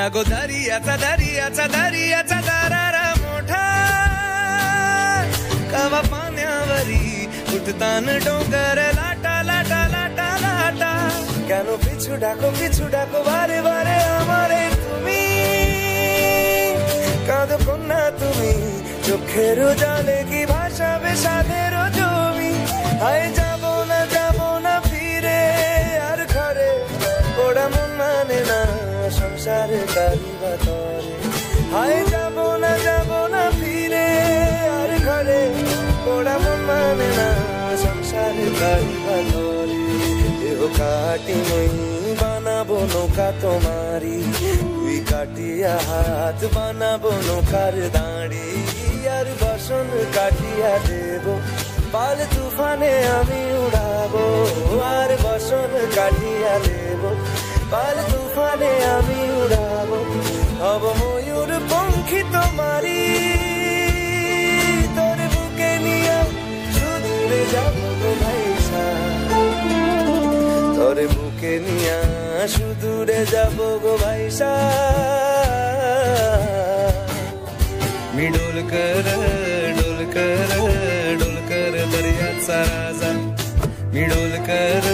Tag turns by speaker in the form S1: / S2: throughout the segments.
S1: दुनिया गो दर्याचा दर्याचा दर्याचा दरारा मोठा कवा पाण्यावरी उठतान डोंगर लाटा लाटा लाटा लाटा কেন পিছু ডাকো বারে বারে আমারে তুমি কাঁদো কন্যা তুমি চোখের জলে কি ভাসাবে সাধের জমি হায় যাব না ফিরে আর ঘরে ওরা মন মানে না সংসার কারিবা তরে হায় যাব না ফিরে আর ঘরে ওরা মন মানে না সংসার কারিবা তরে দেহ কাটি মই বানাবো নৌকা তোমারি তুই কাটিয়া হাত বানাবো নৌকার দাঁড়ি আর বসন কাটিয়া দেব পাল তুফানে আমি উড়াবো আর বসন কাটিয়া দেব পাল তুফানে আমি উড়াবো হব ময়ূর পঙ্খী তোমারি তোর বুকে নিয়ে সুদূরে যাবো গো ভাইসা তোর বুকে নিয়ে সুদূরে যাবো গো ভাইসা मी डोलकर दर्याचा राजा मी डोलकर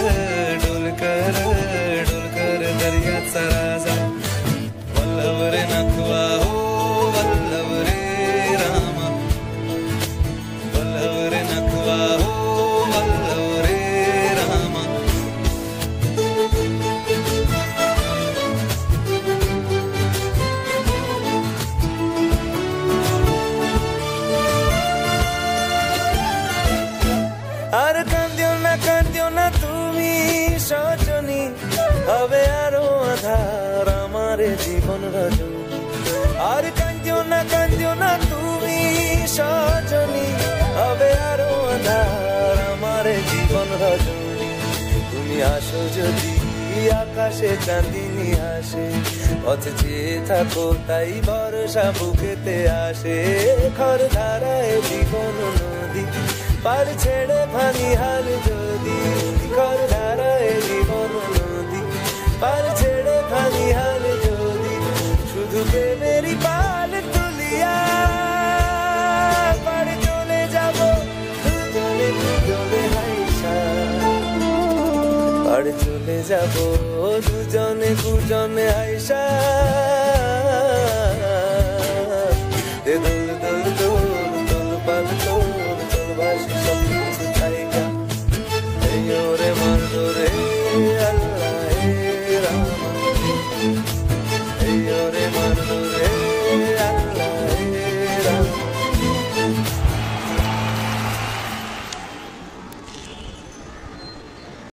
S1: दर्याचा राजा वल्लभ रे नखवा हो वल्लभ रे रामा वल्लभ रे नखवा हो वल्लभ रे रामा আর কান্দিও না তুমি সজনী হবে আরো আধার আমার জীবন রজনী আর কান্দিও না তুমি সজনী হবে আরো আধার আমার জীবন রজনী তুমি আসো যদি আকাশে চাঁদিনী আসে পথ চেয়ে থাকো তাই ভরসা বুকেতে আসে খর ধারায় জীবন নদী পার ছেড়ে ভাঙি হাল যদি খর ধারায় জীবন নদী পার ছেড়ে ভাঙি হাল যদি শুধু প্রেমেরই পাল তুলিয়া পাড়ে চলে যাব দুজনে হাইসা পাড়ে চলে যাব দুজনে হাইসা দোল পাল ভাসি সব কিছু থাইকা এই ওরে মার রে